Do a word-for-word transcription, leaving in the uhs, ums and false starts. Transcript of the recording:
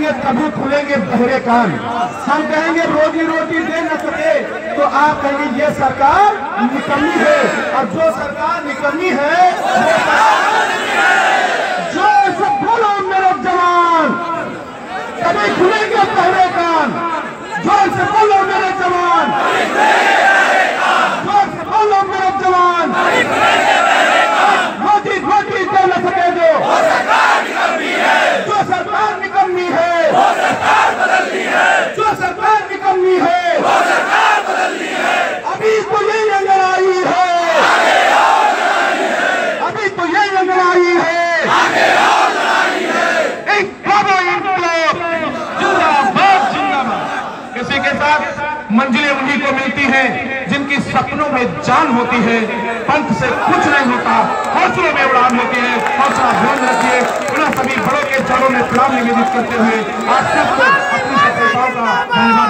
कहेंगे कभी खुलेंगे बहरे कान, हम कहेंगे रोजी रोटी दे न सके तो आप कहेंगे ये सरकार निकम्मी है। और जो सरकार निकम्मी है जो सब बोलो मेरे जवान कभी खुलेंगे बहरे कान, जोर से बोलो मेरे जवान, जोर से बोलो मेरे जवान। रोजी रोटी दे न सके जो जो सरकार निकम्मी है, वो सरकार बदलनी है, जो सरकार निकम्मी है, वो सरकार बदलनी है। अभी तो ये लड़ाई है, आगे और लड़ाई है, अभी तो ये लड़ाई है, आगे और लड़ाई है। इनकलाब इनकलाब जिंदाबाद जिंदाबाद। इसी के साथ मंजिलें उन्हीं को मिलती हैं जिनकी सपनों में जान होती है, पंख से कुछ नहीं होता, हौसलों में उड़ान होती है। हौसला ध्यान रखिए। उन्हें सभी बड़ों के चरणों में सलाम निवेदित करते हुए आप सबको अपनी सफलताओं का धन्यवाद।